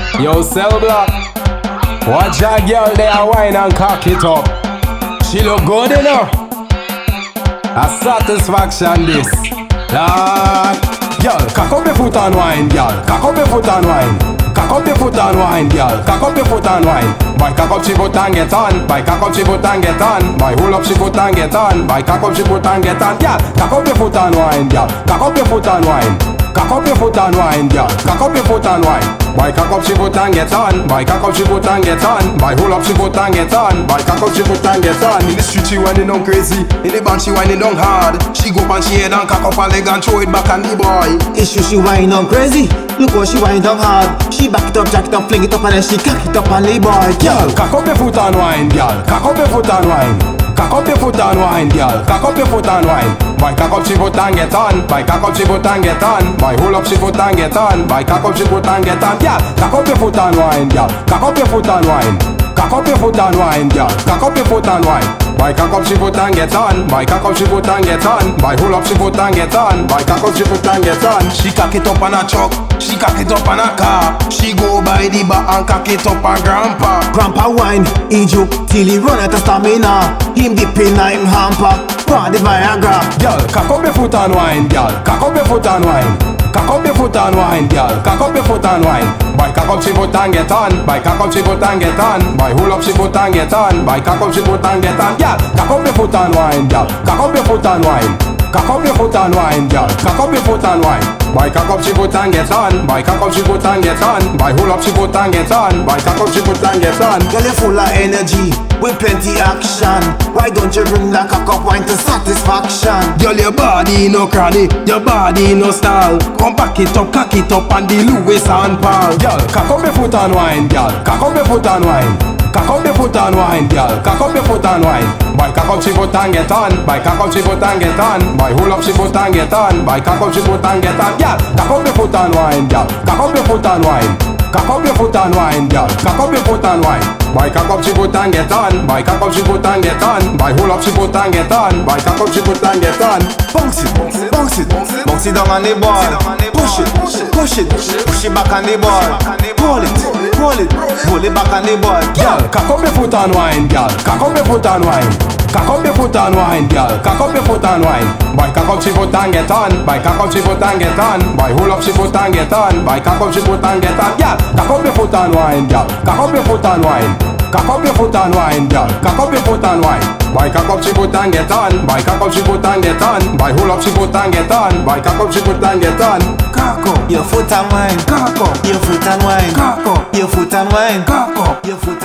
Yo, Cell Block. Watch a girl there wine and cock it up. She look good enough. A satisfaction this. Lord. Girl, cock up your foot and wine, girl. Cock up your foot and wine. Cock up your foot and wine, girl. Cock up your foot and wine. Boy, cock up she foot and get on. Boy, cock up she foot and get on. Boy, hold up she foot and get on. Boy, cock up she foot and get on. Girl, cock up your foot and wine, girl. Cock up your foot and wine. Cock up your foot and wine, girl. Cock up your foot and wine. Boy, cock up she foot and get on. Boy, cock up she foot and get on. Boy, hold up she foot and get on. Boy, cock up she foot and get on. In the street she whining down crazy. In the band she whining down hard. She go up and she head and cock up her leg and throw it back on the boy. Issue she whining down crazy. Look how she whining down hard. She back it up, jack it up, fling it up, and then she cock it up on the boy. Girl, cock up your foot and wine, girl. Cock up your foot and wine. Cock up your foot and wine, girl. Cock up your foot and wine. Boy, cock up she foot and get on. Boy, cock up she foot and get on. Boy, hold up she foot and get on. Boy, cock up she foot and get on. Girl, cock up your foot and wine, girl. Cock up your foot and wine. Cock up your foot and wine, girl. Cock up your foot and wine. Boy, cock up she foot and get on. Boy, cock up she foot and get on. Boy, hold up she foot and get on. Boy, cock up she foot and get on. She cock it up on a truck. She cock it up on a car. She go by the bar and cock it up on grandpa. Grandpa wine, he juke till he run out of stamina. Him dip in him hamper, pour the Viagra. Girl, cock up your foot and wine, girl. Cock up your foot and wine. Cock up your foot and wine, girl. Cock up your foot and wine. Boy, cock up she foot and get on. Boy, cock up she foot and get on. Boy, hold up she foot and get on. Boy, cock up she foot and get on. Girl, cock up your foot and wine, girl. Cock up your foot and wine. Cock up your foot and wine, girl. Cock up your foot and wine. Boy, cock up she foot and get on. Boy, cock up she foot and get on. Boy, hold up she foot and get on. Boy, cock up she foot and get on. Girl, you full of energy with plenty action. Why don't you bring that cock up wine to satisfaction? Girl, your body no cranny, your body no style. Come back it up, cock it up, and the Louis and Paul. Girl, cock up your foot and wine, girl. Cock up your foot and wine. Cock up your foot and wine, girl. Cock up your foot and wine. Boy, cock up she foot and get on. Boy, cock up she foot and get on. Boy, hold up she foot and get on. Boy, cock up she foot and get on. Girl, cock up your foot and wine, girl. Cock up your foot and wine. Cock up your foot and wine, girl. Cock up your foot and wine. Boy, cock up she foot and get on. Boy, cock up she foot and get on. Boy, hold up she foot and get on. Boy, cock up she foot and get on. Bounce it, bounce it, bounce it down on the ball. Push it, push it, push it back on the ball. Roll it, roll it, roll it back on the ball. Girl, cock up your foot and wine, girl. Cock up your foot and wine. Cock up your foot and wine, girl. Cock up your foot and wine. Boy, cock up she foot and get on. Boy, cock up she foot and get on. Boy, hold up she foot and get on. Boy, cock up she foot and get on. Girl, cock up your foot and wine, girl. Cock up your foot and wine. Cock up your foot and wine, girl. Cock up your foot and wine. Boy, cock up she foot and get on. Boy, cock up she foot and get on. Boy, hold up she foot and get on. Boy, cock up she foot and get on. Cock up your foot and wine. Cock up your foot and wine. Cock up your foot and wine. Cock up your foot.